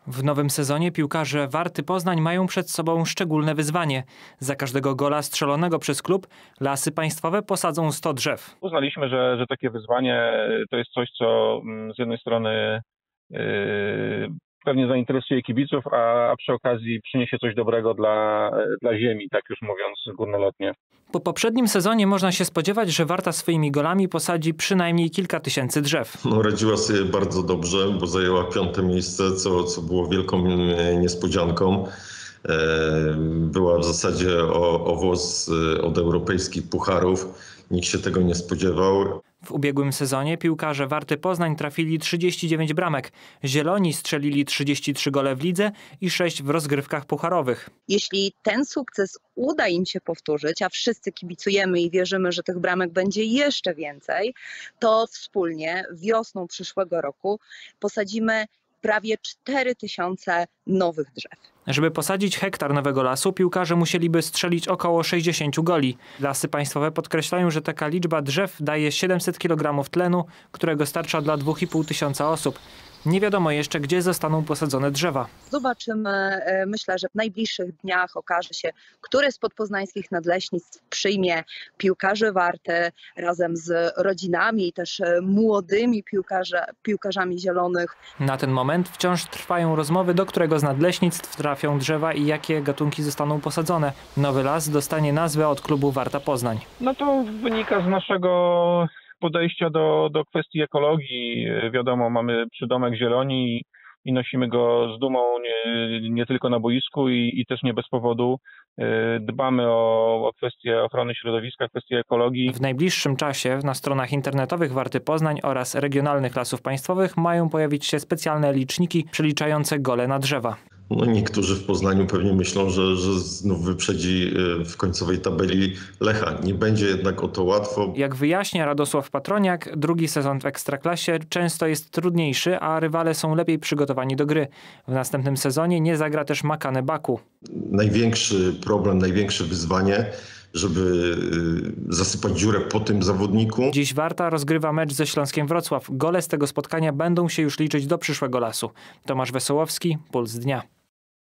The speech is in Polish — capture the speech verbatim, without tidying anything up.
W nowym sezonie piłkarze Warty Poznań mają przed sobą szczególne wyzwanie. Za każdego gola strzelonego przez klub Lasy Państwowe posadzą sto drzew. Uznaliśmy, że, że takie wyzwanie to jest coś, co z jednej strony yy, pewnie zainteresuje kibiców, a, a przy okazji przyniesie coś dobrego dla, dla ziemi, tak już mówiąc górnolotnie. Po poprzednim sezonie można się spodziewać, że Warta swoimi golami posadzi przynajmniej kilka tysięcy drzew. No, radziła sobie bardzo dobrze, bo zajęła piąte miejsce, co, co było wielką niespodzianką. Była w zasadzie o, o włos od europejskich pucharów. Nikt się tego nie spodziewał. W ubiegłym sezonie piłkarze Warty Poznań trafili trzydzieści dziewięć bramek. Zieloni strzelili trzydzieści trzy gole w lidze i sześć w rozgrywkach pucharowych. Jeśli ten sukces uda im się powtórzyć, a wszyscy kibicujemy i wierzymy, że tych bramek będzie jeszcze więcej, to wspólnie wiosną przyszłego roku posadzimy prawie cztery tysiące nowych drzew. Żeby posadzić hektar nowego lasu, piłkarze musieliby strzelić około sześćdziesiąt goli. Lasy Państwowe podkreślają, że taka liczba drzew daje siedemset kilogramów tlenu, którego starcza dla dwóch i pół tysiąca osób. Nie wiadomo jeszcze, gdzie zostaną posadzone drzewa. Zobaczymy. Myślę, że w najbliższych dniach okaże się, które z podpoznańskich nadleśnictw przyjmie piłkarzy Warty razem z rodzinami i też młodymi piłkarze, piłkarzami zielonych. Na ten moment wciąż trwają rozmowy, do którego z nadleśnictw trafią drzewa i jakie gatunki zostaną posadzone. Nowy las dostanie nazwę od klubu Warta Poznań. No to wynika z naszego podejścia do, do kwestii ekologii. Wiadomo, mamy przydomek Zieloni i nosimy go z dumą nie, nie tylko na boisku i, i też nie bez powodu. Dbamy o, o kwestie ochrony środowiska, kwestie ekologii. W najbliższym czasie na stronach internetowych Warty Poznań oraz regionalnych lasów państwowych mają pojawić się specjalne liczniki przeliczające gole na drzewa. No, niektórzy w Poznaniu pewnie myślą, że, że znów wyprzedzi w końcowej tabeli Lecha. Nie będzie jednak o to łatwo. Jak wyjaśnia Radosław Patroniak, drugi sezon w Ekstraklasie często jest trudniejszy, a rywale są lepiej przygotowani do gry. W następnym sezonie nie zagra też Makane Baku. Największy problem, największe wyzwanie, żeby zasypać dziurę po tym zawodniku. Dziś Warta rozgrywa mecz ze Śląskiem Wrocław. Gole z tego spotkania będą się już liczyć do przyszłego lasu. Tomasz Wesołowski, Puls Dnia.